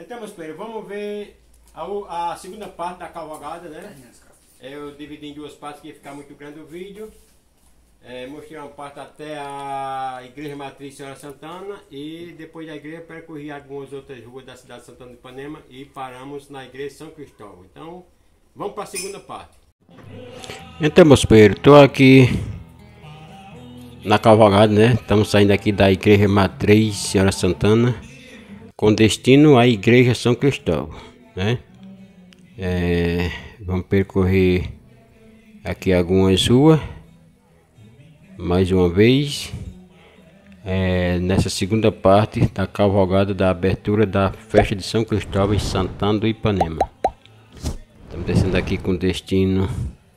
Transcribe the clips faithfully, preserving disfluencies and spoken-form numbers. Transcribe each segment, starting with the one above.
Então, meus companheiros, vamos ver a, a segunda parte da cavalgada, né? Eu dividi em duas partes que ia ficar muito grande o vídeo. É, mostrei uma parte até a Igreja Matriz Senhora Santana e depois da igreja percorri algumas outras ruas da cidade de Santana de Ipanema e paramos na igreja de São Cristóvão. Então, vamos para a segunda parte. Então, meus companheiros, estou aqui na cavalgada, né? Estamos saindo aqui da Igreja Matriz Senhora Santana com destino à Igreja São Cristóvão, né? É, vamos percorrer aqui algumas ruas mais uma vez, é, nessa segunda parte da cavalgada da abertura da festa de São Cristóvão em Santana do Ipanema. Estamos descendo aqui com destino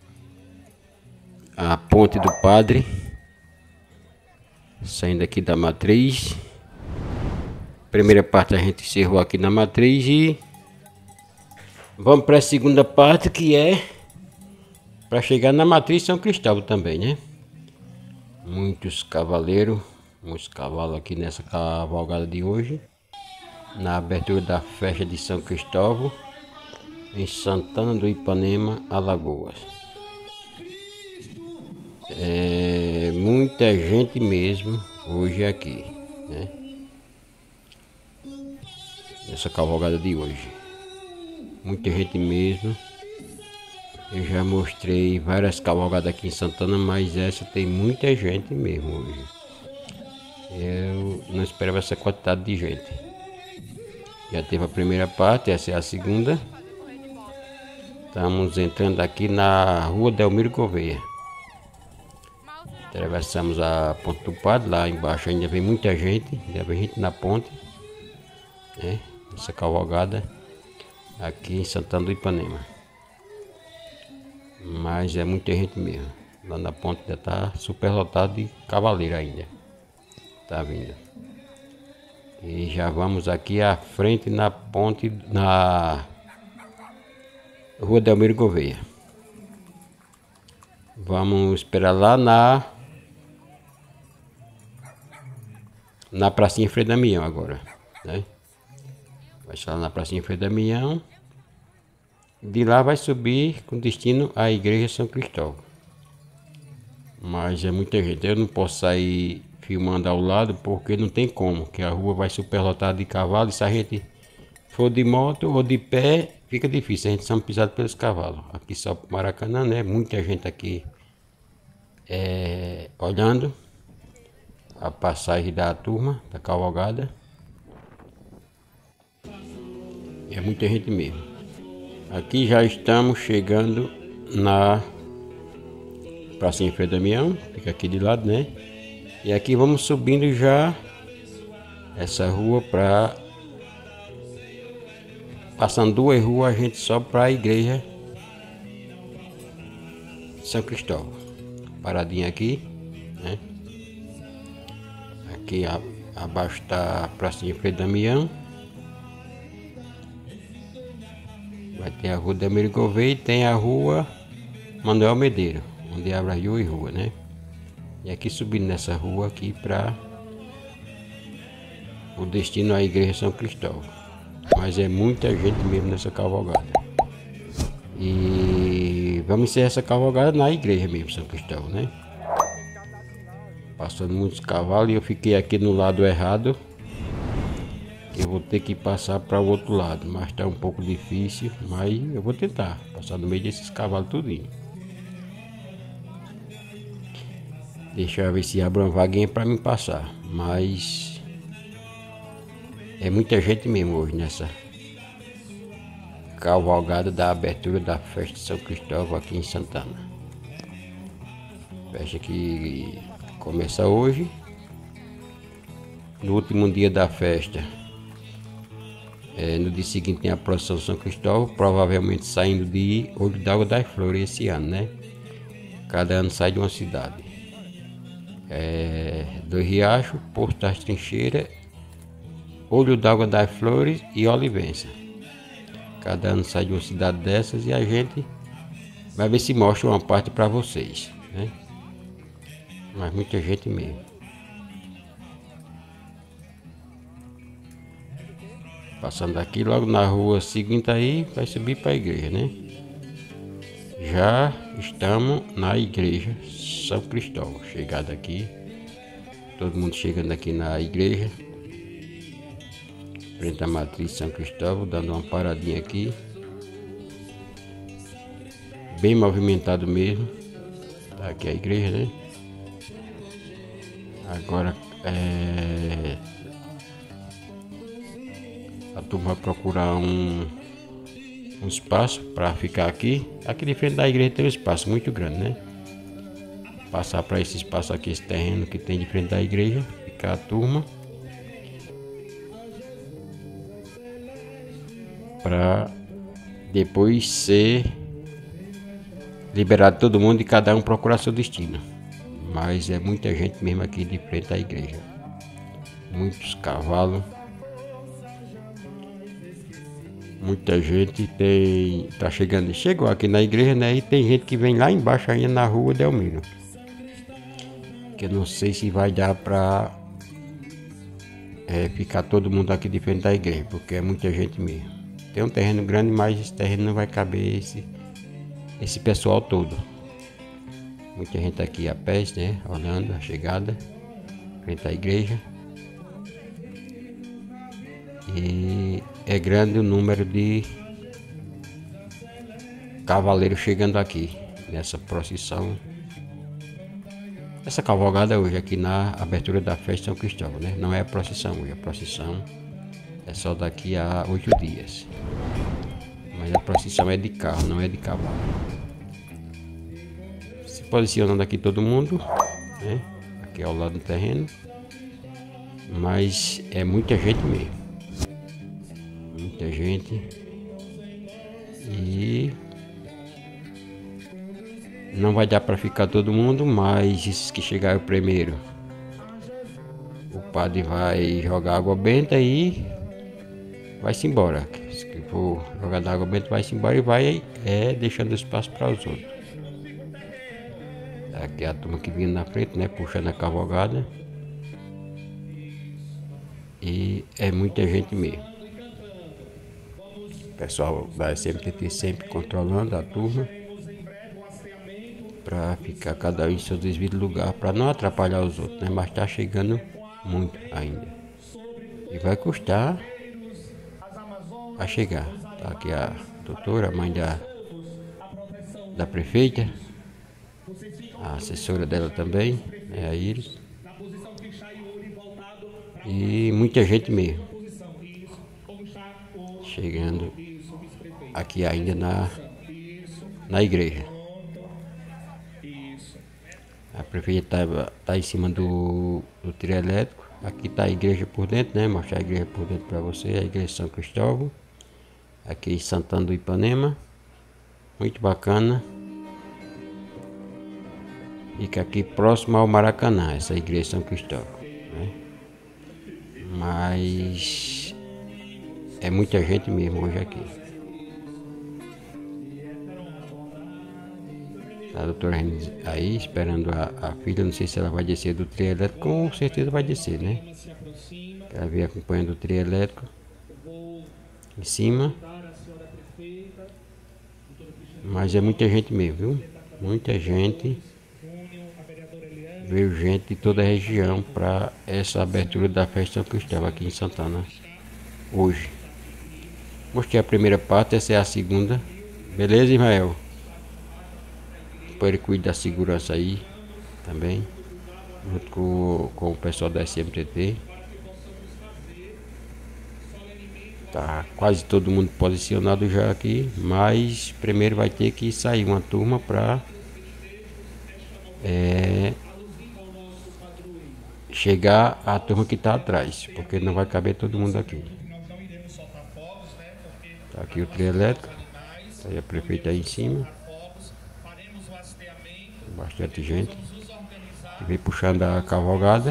à Ponte do Padre, saindo aqui da Matriz. Primeira parte a gente encerrou aqui na Matriz e vamos para a segunda parte, que é para chegar na Matriz São Cristóvão também, né? Muitos cavaleiros, muitos cavalos aqui nessa cavalgada de hoje, na abertura da festa de São Cristóvão em Santana do Ipanema, Alagoas. É muita gente mesmo hoje aqui, né? Nessa cavalgada de hoje, muita gente mesmo. Eu já mostrei várias cavalgadas aqui em Santana, mas essa tem muita gente mesmo hoje. Eu não esperava essa quantidade de gente. Já teve a primeira parte, essa é a segunda. Estamos entrando aqui na rua Delmiro Gouveia. Atravessamos a Ponte do Padre, lá embaixo ainda vem muita gente, ainda vem gente na ponte, né? Essa cavalgada aqui em Santana do Ipanema. Mas é muita gente mesmo. Lá na ponte já está super lotado de cavaleiro ainda. Tá vindo. E já vamos aqui à frente na ponte, na rua Delmiro Gouveia. Vamos esperar lá na na pracinha Frei Damião agora, né? Vai estar na pracinha Frei Damião. De lá vai subir com destino à Igreja São Cristóvão. Mas é muita gente. Eu não posso sair filmando ao lado porque não tem como, que a rua vai superlotada de cavalo e se a gente for de moto ou de pé, fica difícil. A gente são pisado pelos cavalos. Aqui só pro Maracanã, né? Muita gente aqui é, olhando a passagem da turma, da cavalgada. É muita gente mesmo. Aqui já estamos chegando na pracinha Frei Damião, fica aqui de lado, né? E aqui vamos subindo já essa rua para, passando duas ruas, a gente sobe para a igreja São Cristóvão. Paradinha aqui, né? Aqui a, abaixo está a pracinha Frei Damião. Vai ter a rua Delmiro Gouveia e tem a rua Manuel Medeiro, onde abre as duas ruas, né? E aqui subindo nessa rua aqui para o destino à Igreja São Cristóvão. Mas é muita gente mesmo nessa cavalgada. E vamos encerrar essa cavalgada na igreja mesmo, São Cristóvão, né? Passando muitos cavalos e eu fiquei aqui no lado errado. Eu vou ter que passar para o outro lado, mas está um pouco difícil, mas eu vou tentar passar no meio desses cavalos tudinho. Deixa eu ver se abre uma vaguinha para me passar, mas é muita gente mesmo hoje nessa cavalgada da abertura da festa de São Cristóvão aqui em Santana. Festa que começa hoje, no último dia da festa. É, no dia seguinte tem a procissão São Cristóvão, provavelmente saindo de Olho d'Água das Flores esse ano, né? Cada ano sai de uma cidade. É, do Riacho, Porto das Trincheiras, Olho d'Água das Flores e Olivença. Cada ano sai de uma cidade dessas e a gente vai ver se mostra uma parte para vocês, né? Mas muita gente mesmo. Passando aqui, logo na rua seguinte aí, vai subir para a igreja, né? Já estamos na igreja São Cristóvão. Chegado aqui, todo mundo chegando aqui na igreja, frente à matriz São Cristóvão, dando uma paradinha aqui. Bem movimentado mesmo. Tá aqui a igreja, né? Agora é... a turma vai procurar um, um espaço para ficar aqui. Aqui de frente da igreja tem um espaço muito grande, né? Passar para esse espaço aqui, esse terreno que tem de frente da igreja, ficar a turma. Para depois ser liberado todo mundo e cada um procurar seu destino. Mas é muita gente mesmo aqui de frente à igreja. Muitos cavalos. Muita gente tem tá chegando, chegou aqui na igreja, né? E tem gente que vem lá embaixo ainda na rua Delmiro. Que eu não sei se vai dar para é, ficar todo mundo aqui de frente da igreja, porque é muita gente mesmo. Tem um terreno grande, mas esse terreno não vai caber esse, esse pessoal todo. Muita gente aqui a pé, né? Olhando a chegada, frente à igreja. E é grande o número de cavaleiros chegando aqui nessa procissão. Essa cavalgada hoje aqui na abertura da festa São Cristóvão, né? Não é a procissão hoje, a procissão é só daqui a oito dias. Mas a procissão é de carro, não é de cavalo. Se posicionando aqui todo mundo, né? Aqui ao lado do terreno. Mas é muita gente mesmo. Muita gente. E não vai dar para ficar todo mundo, mas esses que chegaram primeiro, o padre vai jogar água benta e vai-se embora. Se for jogar da água benta, vai-se embora e vai é, deixando espaço para os outros. Aqui é a turma que vinha na frente, né, puxando a cavalgada. E é muita gente mesmo. O pessoal da S M T T sempre controlando a turma para ficar cada um em seu devido lugar, para não atrapalhar os outros, né? Mas está chegando muito ainda. E vai custar a chegar. Tá aqui a doutora, a mãe da, da prefeita, a assessora dela também, é a Iris. E muita gente mesmo. Chegando aqui ainda na, na igreja. A prefeita está tá em cima do, do trio elétrico. Aqui está a igreja por dentro, né? Mostrar a igreja por dentro para você. A igreja São Cristóvão. Aqui em Santana do Ipanema. Muito bacana. Fica aqui próximo ao Maracanã, essa igreja São Cristóvão, né? Mas é muita gente mesmo hoje aqui. A doutora aí esperando a, a filha, não sei se ela vai descer do trio elétrico, com certeza vai descer, né? Ela veio acompanhando o trio elétrico em cima. Mas é muita gente mesmo, viu? Muita gente. Veio gente de toda a região para essa abertura da festa São Cristóvão aqui em Santana hoje. Mostrei a primeira parte, essa é a segunda. Beleza, Ismael? Depois ele cuida da segurança aí também, junto com, com o pessoal da S M T T. Tá quase todo mundo posicionado já aqui, mas primeiro vai ter que sair uma turma para é, chegar a turma que está atrás, porque não vai caber todo mundo aqui. Tá aqui o trio elétrico, tá aí a prefeita aí em cima. Bastante gente que vem puxando a cavalgada.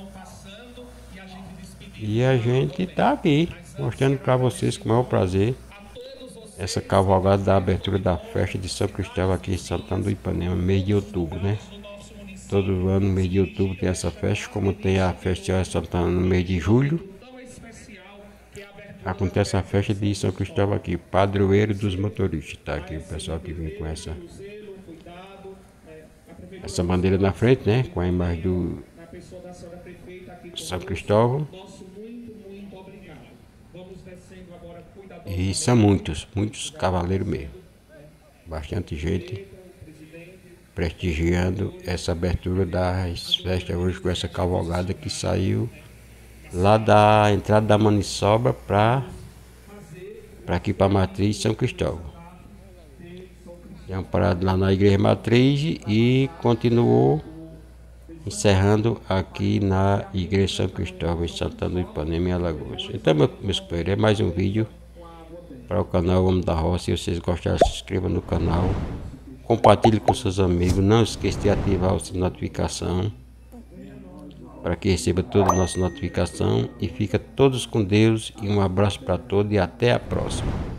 E a gente tá aqui mostrando para vocês com o maior prazer essa cavalgada da abertura da festa de São Cristóvão aqui em Santana do Ipanema, mês de outubro, né? Todo ano, mês de outubro, tem essa festa, como tem a festa de Santana no mês de julho. acontece a festa de São Cristóvão aqui, padroeiro dos motoristas, tá aqui o pessoal que vem com essa essa bandeira na frente, né, com a imagem do São Cristóvão. E são muitos, muitos cavaleiros mesmo, bastante gente prestigiando essa abertura das festas hoje com essa cavalgada que saiu lá da entrada da Maniçoba para para aqui para a Matriz São Cristóvão. É um parado lá na Igreja Matriz e continuou encerrando aqui na Igreja São Cristóvão em Santana do Ipanema, em Alagoas. Então, meus companheiros, é mais um vídeo para o canal Homem da Roça. Se vocês gostaram, se inscreva no canal, compartilhe com seus amigos, não esqueça de ativar a sua notificação para que receba toda a nossa notificação, e fica todos com Deus, e um abraço para todos e até a próxima.